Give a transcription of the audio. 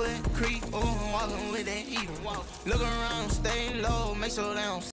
foot creep, ooh, I'm walking with that heat. Look around, stay low, make sure they don't